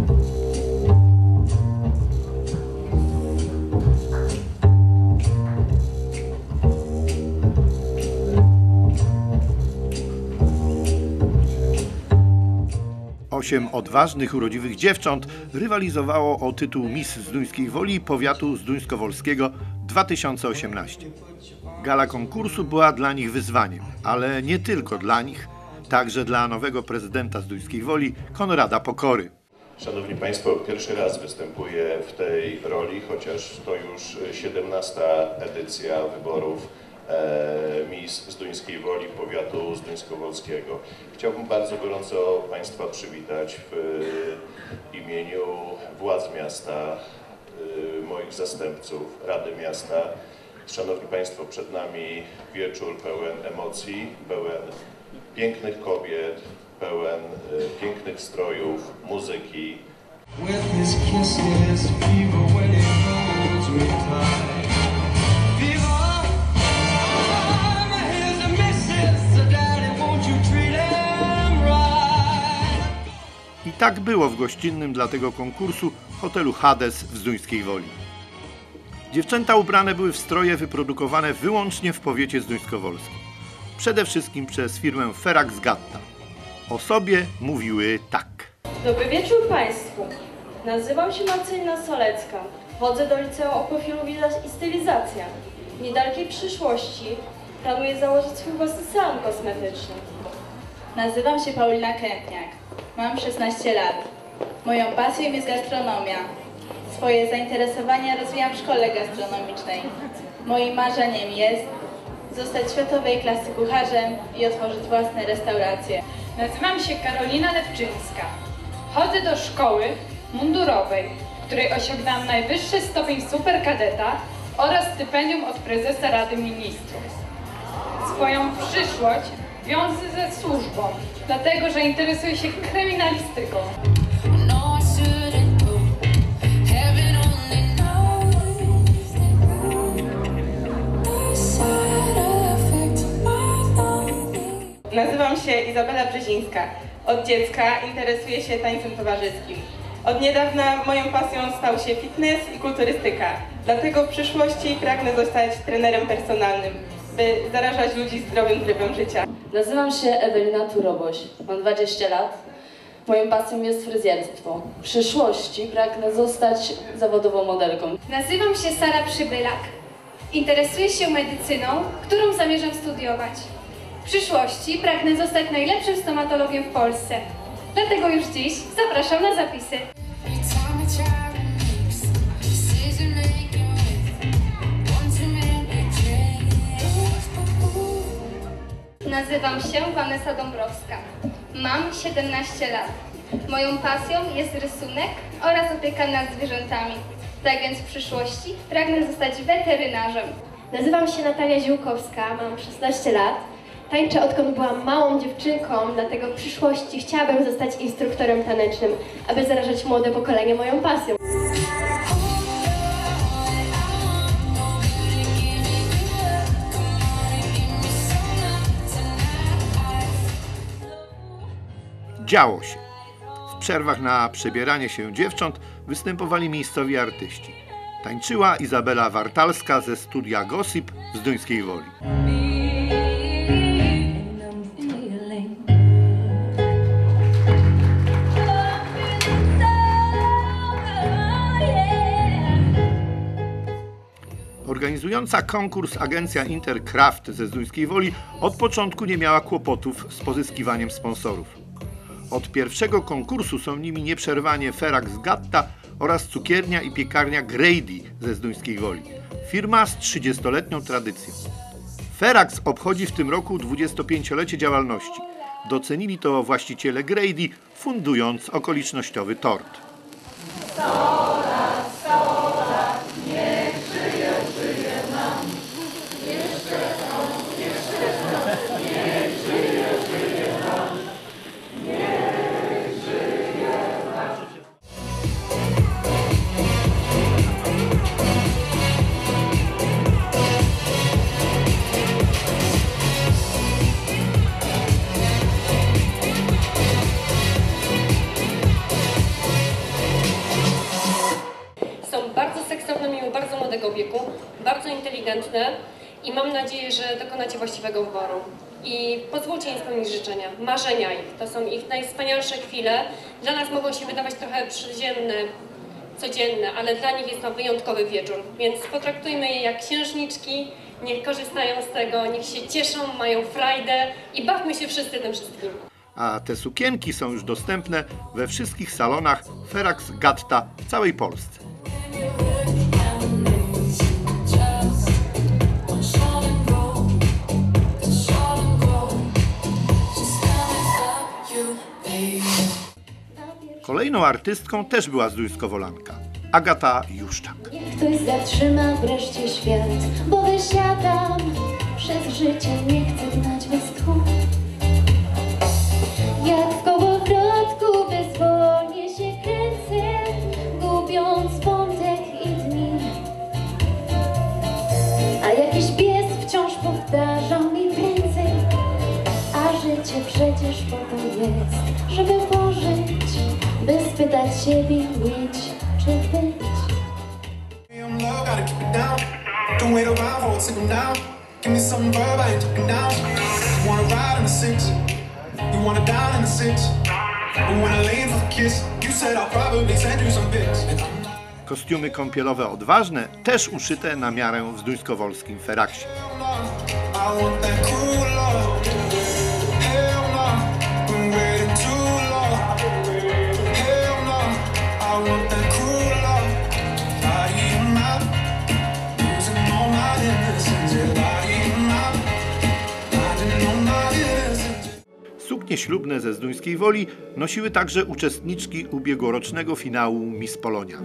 Osiem odważnych, urodziwych dziewcząt rywalizowało o tytuł Miss Zduńskiej Woli powiatu zduńskowolskiego 2018. Gala konkursu była dla nich wyzwaniem, ale nie tylko dla nich, także dla nowego prezydenta Zduńskiej Woli, Konrada Pokory. Szanowni Państwo, pierwszy raz występuję w tej roli, chociaż to już 17. edycja wyborów Miss Zduńskiej Woli powiatu zduńskowolskiego. Chciałbym bardzo gorąco Państwa przywitać w imieniu władz miasta, moich zastępców, Rady Miasta. Szanowni Państwo, przed nami wieczór pełen emocji, pełen pięknych kobiet, pełen pięknych strojów, muzyki. I tak było w gościnnym dla tego konkursu hotelu Hades w Zduńskiej Woli. Dziewczęta ubrane były w stroje wyprodukowane wyłącznie w powiecie zduńskowolskim. Przede wszystkim przez firmę Ferax Gatta. O sobie mówiły tak. Dobry wieczór Państwu. Nazywam się Marcelina Solecka. Chodzę do liceum o profilu Wizaż i Stylizacja. W niedalekiej przyszłości planuję założyć swój własny salon kosmetyczny. Nazywam się Paulina Kępniak. Mam 16 lat. Moją pasją jest gastronomia. Swoje zainteresowania rozwijam w szkole gastronomicznej. Moim marzeniem jest zostać światowej klasy kucharzem i otworzyć własne restauracje. Nazywam się Karolina Lewczyńska. Chodzę do szkoły mundurowej, w której osiągnęłam najwyższy stopień superkadeta oraz stypendium od prezesa Rady Ministrów. Swoją przyszłość wiążę ze służbą, dlatego że interesuję się kryminalistyką. Nazywam się Izabela Brzezińska. Od dziecka interesuję się tańcem towarzyskim. Od niedawna moją pasją stał się fitness i kulturystyka. Dlatego w przyszłości pragnę zostać trenerem personalnym, by zarażać ludzi zdrowym trybem życia. Nazywam się Ewelina Turoboś. Mam 20 lat. Moją pasją jest fryzjerstwo. W przyszłości pragnę zostać zawodową modelką. Nazywam się Sara Przybylak. Interesuję się medycyną, którą zamierzam studiować. W przyszłości pragnę zostać najlepszym stomatologiem w Polsce. Dlatego już dziś zapraszam na zapisy. Nazywam się Vanessa Dąbrowska. Mam 17 lat. Moją pasją jest rysunek oraz opieka nad zwierzętami. Tak więc w przyszłości pragnę zostać weterynarzem. Nazywam się Natalia Ziółkowska, mam 16 lat. Tańczę odkąd byłam małą dziewczynką, dlatego w przyszłości chciałabym zostać instruktorem tanecznym, aby zarażać młode pokolenie moją pasją. Działo się. W przerwach na przebieranie się dziewcząt występowali miejscowi artyści. Tańczyła Izabela Wartalska ze studia Gossip w Zduńskiej Woli. Organizująca konkurs agencja Intercraft ze Zduńskiej Woli od początku nie miała kłopotów z pozyskiwaniem sponsorów. Od pierwszego konkursu są nimi nieprzerwanie Ferax Gatta oraz cukiernia i piekarnia Grady ze Zduńskiej Woli. Firma z 30-letnią tradycją. Ferax obchodzi w tym roku 25-lecie działalności. Docenili to właściciele Grady, fundując okolicznościowy tort. bardzo inteligentne i mam nadzieję, że dokonacie właściwego wyboru. I pozwólcie im spełnić życzenia, marzenia ich. To są ich najwspanialsze chwile. Dla nas mogą się wydawać trochę przyziemne, codzienne, ale dla nich jest to wyjątkowy wieczór. Więc potraktujmy je jak księżniczki, niech korzystają z tego, niech się cieszą, mają frajdę i bawmy się wszyscy tym wszystkim. A te sukienki są już dostępne we wszystkich salonach Ferax Gatta w całej Polsce. Kolejną artystką też była zduńskowolanka, Agata Juszczak. Niech ktoś zatrzyma wreszcie świat, bo wysiadam przez życie, nie chcę gnać bez tchu. Jak w kołowrotku bezwolnie się kręcę, gubiąc wątek i dni. A jakiś pies wciąż powtarza mi prędzej, a życie przecież po to jest, żeby pożyć, by spytać siebie, mieć czy być. Kostiumy kąpielowe odważne, też uszyte na miarę w zduńskowolskim Feraksie. Suknie ślubne ze Zduńskiej Woli nosiły także uczestniczki ubiegłorocznego finału Miss Polonia.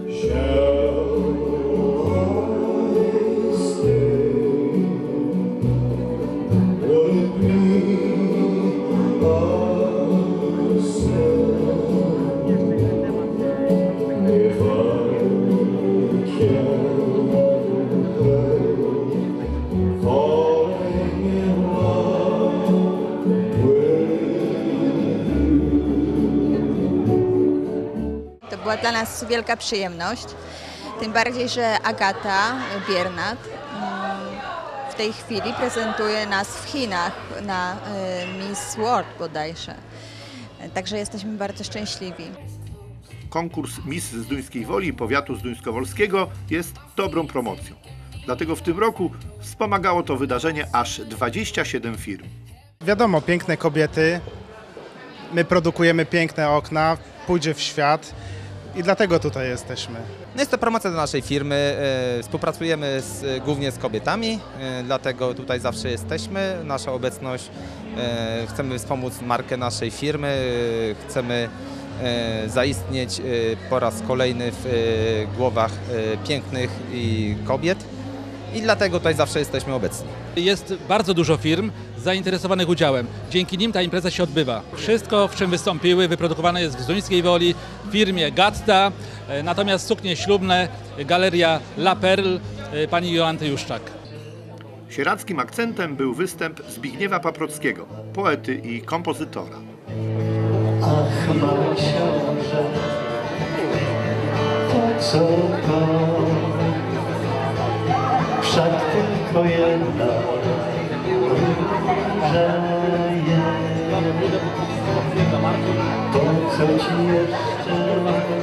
To była dla nas wielka przyjemność, tym bardziej, że Agata Biernat w tej chwili prezentuje nas w Chinach na Miss World bodajże. Także jesteśmy bardzo szczęśliwi. Konkurs Miss Zduńskiej Woli powiatu zduńskowolskiego jest dobrą promocją. Dlatego w tym roku wspomagało to wydarzenie aż 27 firm. Wiadomo, piękne kobiety, my produkujemy piękne okna, pójdzie w świat i dlatego tutaj jesteśmy. Jest to promocja do naszej firmy, współpracujemy głównie z kobietami, dlatego tutaj zawsze jesteśmy. Nasza obecność, chcemy wspomóc markę naszej firmy, chcemy zaistnieć po raz kolejny w głowach pięknych i kobiet i dlatego tutaj zawsze jesteśmy obecni. Jest bardzo dużo firm zainteresowanych udziałem. Dzięki nim ta impreza się odbywa. Wszystko, w czym wystąpiły, wyprodukowane jest w Zduńskiej Woli, w firmie Gatta, natomiast suknie ślubne Galeria La Perle pani Joanty Juszczak. Sieradzkim akcentem był występ Zbigniewa Paprockiego, poety i kompozytora. Ach, mały książę, to co to? Wszak tylko jedna, że to co ci jeszcze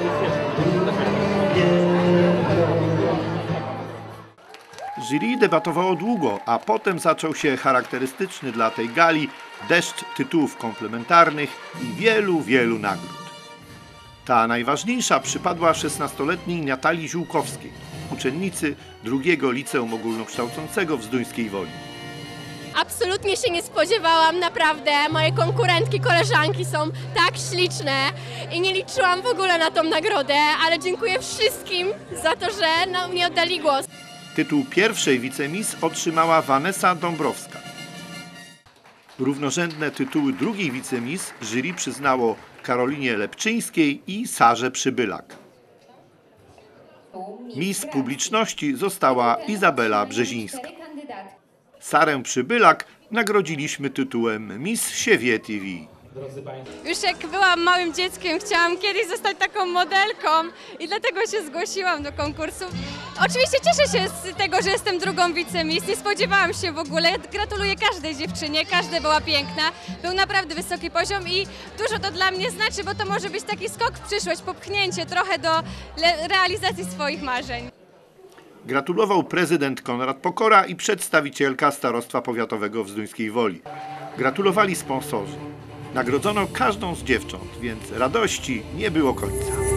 Jury debatowało długo, a potem zaczął się charakterystyczny dla tej gali deszcz tytułów komplementarnych i wielu nagród. Ta najważniejsza przypadła 16-letniej Natalii Ziółkowskiej, uczennicy drugiego liceum ogólnokształcącego w Zduńskiej Woli. Absolutnie się nie spodziewałam, naprawdę. Moje konkurentki, koleżanki są tak śliczne i nie liczyłam w ogóle na tą nagrodę, ale dziękuję wszystkim za to, że mi oddali głos. Tytuł pierwszej wicemis otrzymała Vanessa Dąbrowska. Równorzędne tytuły drugiej wicemis jury przyznało Karolinie Lepczyńskiej i Sarze Przybylak. Miss publiczności została Izabela Brzezińska. Sarę Przybylak nagrodziliśmy tytułem Miss Siewie TV. drodzy Państwo. Już jak byłam małym dzieckiem, chciałam kiedyś zostać taką modelką i dlatego się zgłosiłam do konkursu. Oczywiście cieszę się z tego, że jestem drugą wicemis, nie spodziewałam się w ogóle. Gratuluję każdej dziewczynie, każda była piękna. Był naprawdę wysoki poziom i dużo to dla mnie znaczy, bo to może być taki skok w przyszłość, popchnięcie trochę do realizacji swoich marzeń. Gratulował prezydent Konrad Pokora i przedstawicielka Starostwa Powiatowego w Zduńskiej Woli. Gratulowali sponsorzy. Nagrodzono każdą z dziewcząt, więc radości nie było końca.